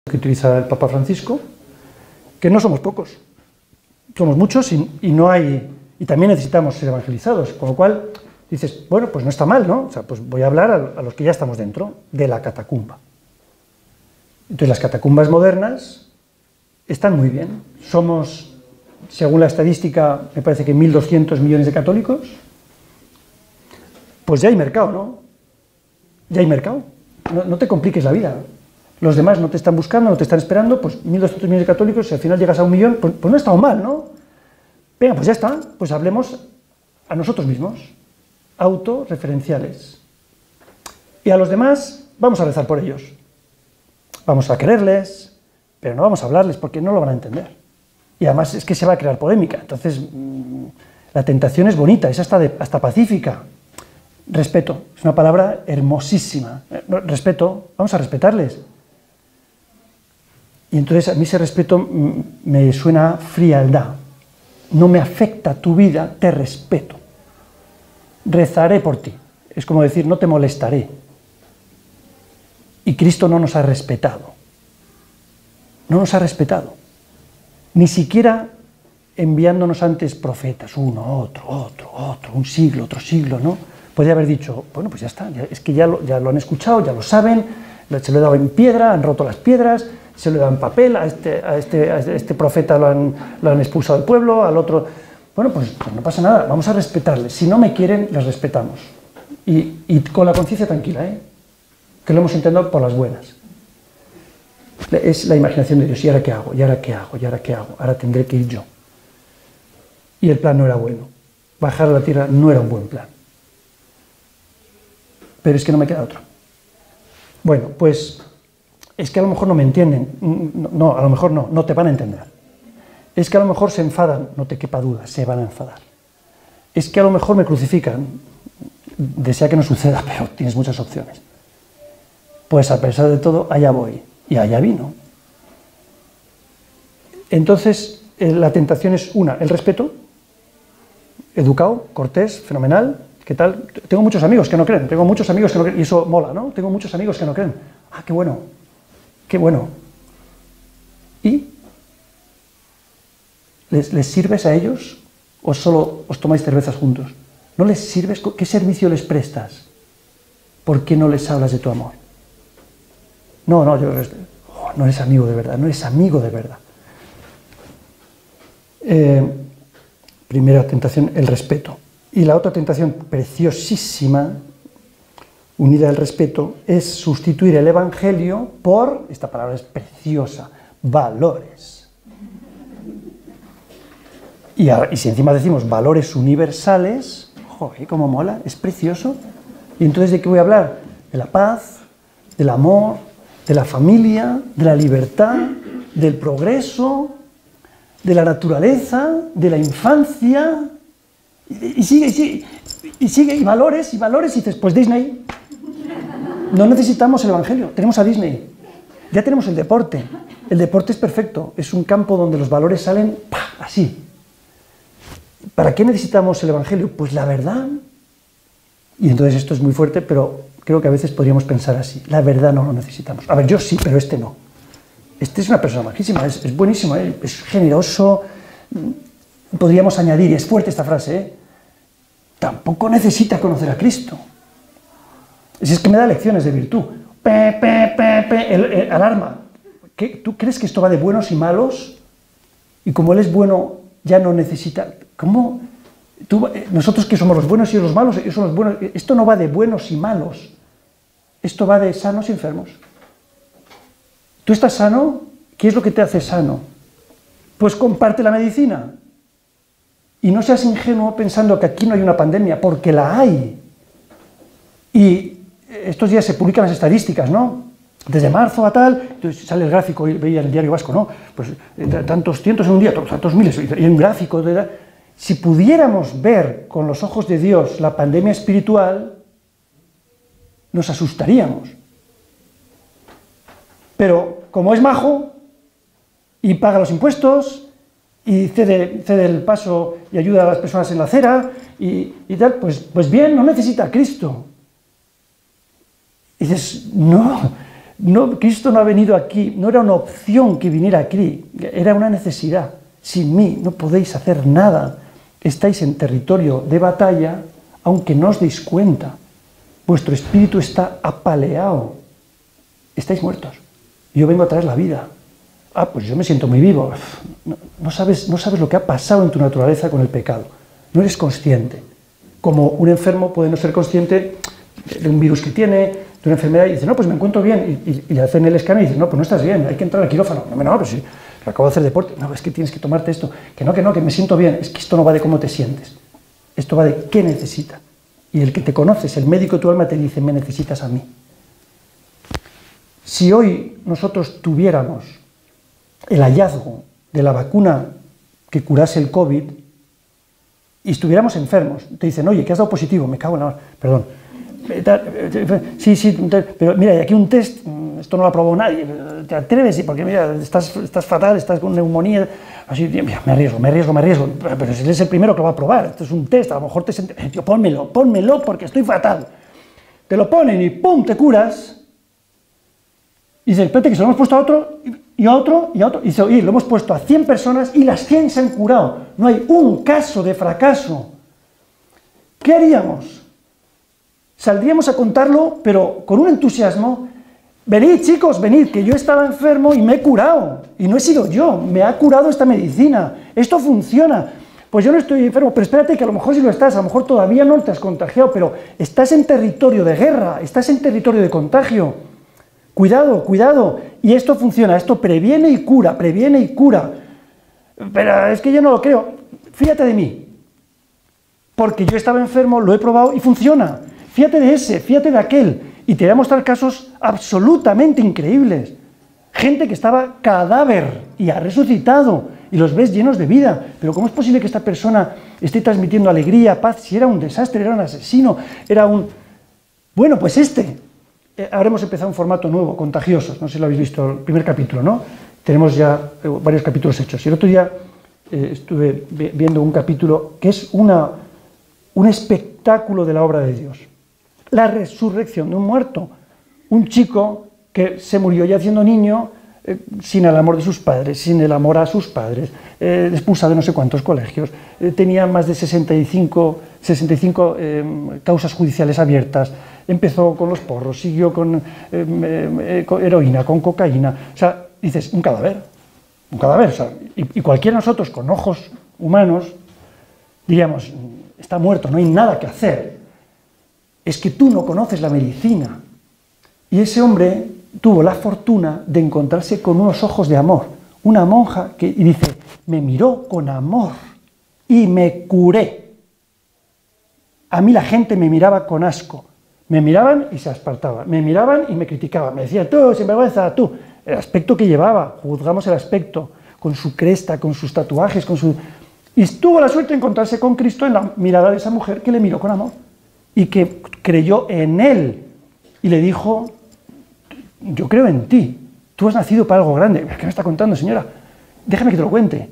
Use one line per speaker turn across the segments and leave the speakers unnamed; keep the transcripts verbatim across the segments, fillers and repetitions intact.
que utiliza el Papa Francisco, que no somos pocos, somos muchos y, y no hay, y también necesitamos ser evangelizados, con lo cual dices, bueno, pues no está mal, ¿no? O sea, pues voy a hablar a, a los que ya estamos dentro de la catacumba. Entonces las catacumbas modernas están muy bien, somos, según la estadística, me parece que mil doscientos millones de católicos, pues ya hay mercado, ¿no? Ya hay mercado, no, no te compliques la vida. Los demás no te están buscando, no te están esperando, pues mil doscientos millones de católicos, si al final llegas a un millón, pues, pues no ha estado mal, ¿no? Venga, pues ya está, pues hablemos a nosotros mismos, autorreferenciales. Y a los demás vamos a rezar por ellos. Vamos a quererles, pero no vamos a hablarles porque no lo van a entender. Y además es que se va a crear polémica, entonces mmm, la tentación es bonita, es hasta, de, hasta pacífica. Respeto, es una palabra hermosísima. Respeto, vamos a respetarles. Y entonces a mí ese respeto me suena frialdad. No me afecta tu vida, te respeto. Rezaré por ti. Es como decir, no te molestaré. Y Cristo no nos ha respetado. No nos ha respetado. Ni siquiera enviándonos antes profetas, uno, otro, otro, otro, un siglo, otro siglo, ¿no? Podría haber dicho, bueno, pues ya está, ya, es que ya lo, ya lo han escuchado, ya lo saben, se lo he dado en piedra, han roto las piedras, se lo he dado en papel, a este, a este, a este profeta lo han, lo han expulsado del pueblo, al otro... Bueno, pues, pues no pasa nada, vamos a respetarles. Si no me quieren, les respetamos. Y, y con la conciencia tranquila, ¿eh? Que lo hemos intentado por las buenas. Es la imaginación de Dios, ¿y ahora qué hago? ¿Y ahora qué hago? ¿Y ahora qué hago? Ahora tendré que ir yo. Y el plan no era bueno. Bajar a la tierra no era un buen plan. Pero es que no me queda otro. Bueno, pues es que a lo mejor no me entienden. No, no, a lo mejor no, no te van a entender. Es que a lo mejor se enfadan, no te quepa duda, se van a enfadar. Es que a lo mejor me crucifican, desea que no suceda, pero tienes muchas opciones. Pues a pesar de todo, allá voy, y allá vino. Entonces, la tentación es una, el respeto, educado, cortés, fenomenal. ¿Qué tal? Tengo muchos amigos que no creen, tengo muchos amigos que no creen, y eso mola, ¿no? Tengo muchos amigos que no creen. Ah, qué bueno, qué bueno. ¿Y? ¿Les, les sirves a ellos o solo os tomáis cervezas juntos? ¿No les sirves? ¿Qué servicio les prestas? ¿Por qué no les hablas de tu amor? No, no, yo, oh, no eres amigo de verdad, no eres amigo de verdad. Eh, primera tentación, el respeto. Y la otra tentación preciosísima, unida al respeto, es sustituir el Evangelio por, esta palabra es preciosa, valores. Y, a, y si encima decimos valores universales, joder, cómo mola, es precioso. Y entonces, ¿de qué voy a hablar? De la paz, del amor, de la familia, de la libertad, del progreso, de la naturaleza, de la infancia... Y sigue, y sigue, y sigue, y valores, y valores, y dices, pues Disney. No necesitamos el Evangelio, tenemos a Disney. Ya tenemos el deporte. El deporte es perfecto, es un campo donde los valores salen ¡pah! Así. ¿Para qué necesitamos el Evangelio? Pues la verdad. Y entonces esto es muy fuerte, pero creo que a veces podríamos pensar así. La verdad no lo necesitamos. A ver, yo sí, pero este no. Este es una persona majísima, es, es buenísimo, ¿eh? Es generoso. Podríamos añadir, y es fuerte esta frase, ¿eh? Tampoco necesita conocer a Cristo. Si es que me da lecciones de virtud. Pe, pe, pe, pe, el, el, alarma. ¿Qué? ¿Tú crees que esto va de buenos y malos? Y como Él es bueno, ya no necesita... ¿Cómo? Tú, nosotros que somos los buenos y los malos, ellos son los buenos. Esto no va de buenos y malos. Esto va de sanos y enfermos. ¿Tú estás sano? ¿Qué es lo que te hace sano? Pues comparte la medicina. Y no seas ingenuo pensando que aquí no hay una pandemia, porque la hay. Y estos días se publican las estadísticas, ¿no? Desde marzo a tal, entonces sale el gráfico, veía en el Diario Vasco, ¿no? Pues tantos cientos en un día, tantos miles, y un gráfico. De... Si pudiéramos ver con los ojos de Dios la pandemia espiritual, nos asustaríamos. Pero como es majo y paga los impuestos y cede, cede el paso y ayuda a las personas en la acera y, y tal, pues, pues bien, no necesita a Cristo. Y dices, no, No, Cristo no ha venido aquí, no era una opción que viniera aquí, era una necesidad. Sin mí no podéis hacer nada. Estáis en territorio de batalla, aunque no os deis cuenta. Vuestro espíritu está apaleado. Estáis muertos. Yo vengo a traer la vida. Ah, pues yo me siento muy vivo. No, no, sabes, no sabes lo que ha pasado en tu naturaleza con el pecado. No eres consciente. Como un enfermo puede no ser consciente de un virus que tiene, de una enfermedad, y dice, no, pues me encuentro bien, y, y, y le hacen el escáner y dice, no, pues no estás bien, hay que entrar al quirófano. No, no, pues sí, acabo de hacer deporte. No, es que tienes que tomarte esto. Que no, que no, que me siento bien. Es que esto no va de cómo te sientes. Esto va de qué necesitas. Y el que te conoces, el médico de tu alma, te dice, me necesitas a mí. Si hoy nosotros tuviéramos el hallazgo de la vacuna que curase el COVID y estuviéramos enfermos, te dicen, oye, que has dado positivo, me cago en la mar, perdón. Sí, sí, pero mira, hay aquí un test, esto no lo ha probado nadie, te atreves, porque mira, estás, estás fatal, estás con neumonía, así, mira, me arriesgo, me arriesgo, me arriesgo, pero si eres el primero que lo va a probar, esto es un test, a lo mejor te sientes, tío, pónmelo, pónmelo porque estoy fatal. Te lo ponen y pum, te curas, y dices, espérate que se lo hemos puesto a otro, y a otro, y a otro, y dice, oye, lo hemos puesto a cien personas y las cien se han curado, no hay un caso de fracaso. ¿Qué haríamos? Saldríamos a contarlo, pero con un entusiasmo. Venid, chicos, venid, que yo estaba enfermo y me he curado. Y no he sido yo, me ha curado esta medicina. Esto funciona. Pues yo no estoy enfermo, pero espérate que a lo mejor sí lo estás, a lo mejor todavía no te has contagiado, pero estás en territorio de guerra, estás en territorio de contagio. Cuidado, cuidado. Y esto funciona, esto previene y cura, previene y cura. Pero es que yo no lo creo. Fíjate de mí. Porque yo estaba enfermo, lo he probado y funciona. Fíjate de ese, fíjate de aquel, y te voy a mostrar casos absolutamente increíbles. Gente que estaba cadáver y ha resucitado, y los ves llenos de vida. Pero ¿cómo es posible que esta persona esté transmitiendo alegría, paz, si era un desastre, era un asesino, era un... Bueno, pues este. Eh, ahora hemos empezado un formato nuevo, Contagiosos, no sé si lo habéis visto, el primer capítulo, ¿no? Tenemos ya eh, varios capítulos hechos. Y el otro día eh, estuve viendo un capítulo que es una, un espectáculo de la obra de Dios. La resurrección de un muerto, un chico que se murió ya siendo niño, eh, sin el amor de sus padres, sin el amor a sus padres, eh, expulsado de no sé cuántos colegios, eh, tenía más de sesenta y cinco, sesenta y cinco eh, causas judiciales abiertas, empezó con los porros, siguió con, eh, eh, con heroína, con cocaína, o sea, dices, un cadáver, un cadáver, o sea, y, y cualquiera de nosotros con ojos humanos diríamos, está muerto, no hay nada que hacer. Es que tú no conoces la medicina. Y ese hombre tuvo la fortuna de encontrarse con unos ojos de amor. Una monja que y dice, me miró con amor y me curé. A mí la gente me miraba con asco. Me miraban y se apartaban. Me miraban y me criticaban. Me decían, tú, sinvergüenza, tú. El aspecto que llevaba, juzgamos el aspecto, con su cresta, con sus tatuajes, con su... Y tuvo la suerte de encontrarse con Cristo en la mirada de esa mujer que le miró con amor. Y que creyó en él, y le dijo, yo creo en ti, tú has nacido para algo grande. ¿Qué me está contando, señora? Déjame que te lo cuente.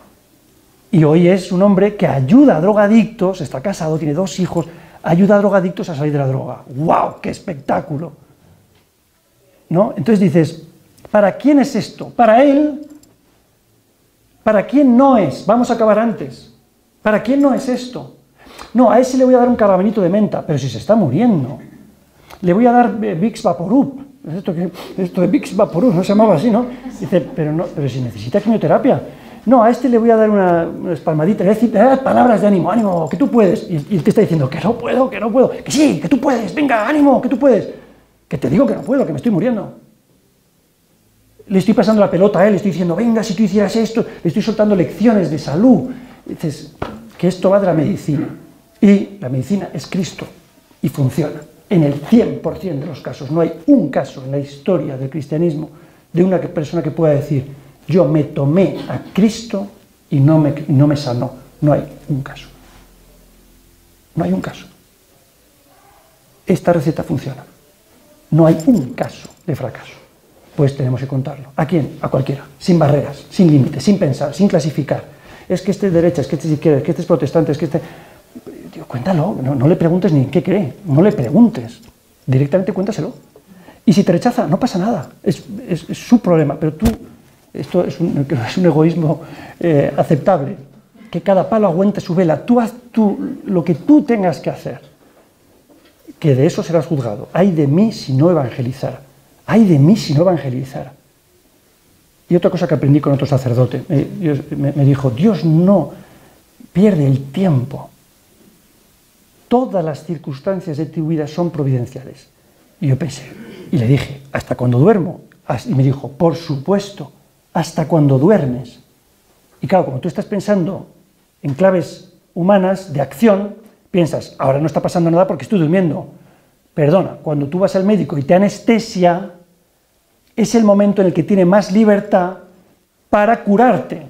Y hoy es un hombre que ayuda a drogadictos, está casado, tiene dos hijos, ayuda a drogadictos a salir de la droga. ¡Wow! ¡Qué espectáculo! ¿No? Entonces dices, ¿para quién es esto? ¿Para él? ¿Para quién no es? Vamos a acabar antes. ¿Para quién no es esto? No, a ese le voy a dar un caramelito de menta, pero si se está muriendo. Le voy a dar Vicks Vaporub. Esto, que, esto de Vicks Vaporub, no se llamaba así, ¿no? Dice, pero, no, pero si necesita quimioterapia. No, a este le voy a dar una, unas palmaditas, le voy a decir eh, palabras de ánimo, ánimo, que tú puedes. Y, y él te está diciendo, que no puedo, que no puedo. Que sí, que tú puedes, venga, ánimo, que tú puedes. Que te digo que no puedo, que me estoy muriendo. Le estoy pasando la pelota a él, le estoy diciendo, venga, si tú hicieras esto, le estoy soltando lecciones de salud. Y dices, que esto va de la medicina. Y la medicina es Cristo, y funciona. En el cien por cien de los casos, no hay un caso en la historia del cristianismo de una persona que pueda decir, yo me tomé a Cristo y no me, no me sanó. No hay un caso. No hay un caso. Esta receta funciona. No hay un caso de fracaso. Pues tenemos que contarlo. ¿A quién? A cualquiera. Sin barreras, sin límites, sin pensar, sin clasificar. Es que este es derecha, es que este es izquierda, es que este es protestante, es que este... Tío, cuéntalo, no, no le preguntes ni en qué cree, no le preguntes, directamente cuéntaselo. Y si te rechaza, no pasa nada, es, es, es su problema, pero tú, esto es un, es un egoísmo eh, aceptable, que cada palo aguante su vela, tú haz tú, lo que tú tengas que hacer, que de eso serás juzgado. Ay de mí si no evangelizara, ay de mí si no evangelizara. Y otra cosa que aprendí con otro sacerdote, me, me, me dijo, Dios no pierde el tiempo, todas las circunstancias de tu vida son providenciales. Y yo pensé, y le dije, ¿hasta cuando duermo? Y me dijo, por supuesto, hasta cuando duermes. Y claro, como tú estás pensando en claves humanas de acción, piensas, ahora no está pasando nada porque estoy durmiendo. Perdona, cuando tú vas al médico y te anestesia, es el momento en el que tiene más libertad para curarte.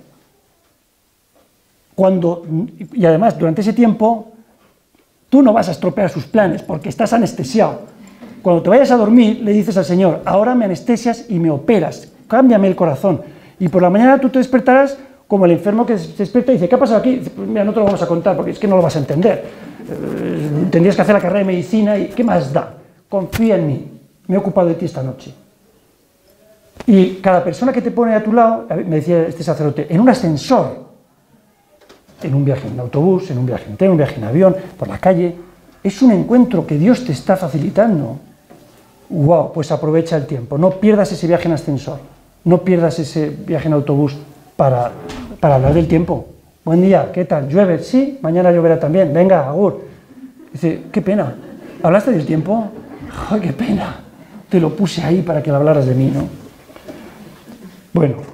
Cuando, y además, durante ese tiempo, tú no vas a estropear sus planes porque estás anestesiado. Cuando te vayas a dormir, le dices al Señor, ahora me anestesias y me operas, cámbiame el corazón. Y por la mañana tú te despertarás como el enfermo que se despierta y dice, ¿qué ha pasado aquí? Pues mira, no te lo vamos a contar porque es que no lo vas a entender. Eh, tendrías que hacer la carrera de medicina y ¿qué más da? Confía en mí, me he ocupado de ti esta noche. Y cada persona que te pone a tu lado, me decía este sacerdote, en un ascensor, en un viaje en autobús, en un viaje en tren, en un viaje en avión, por la calle, es un encuentro que Dios te está facilitando. ¡Wow! Pues aprovecha el tiempo, no pierdas ese viaje en ascensor, no pierdas ese viaje en autobús para, para hablar del tiempo. Buen día, ¿qué tal? ¿Llueve? Sí, mañana lloverá también, venga, agur. Dice, qué pena, ¿hablaste del tiempo? ¡Ay, qué pena! Te lo puse ahí para que le hablaras de mí, ¿no? Bueno.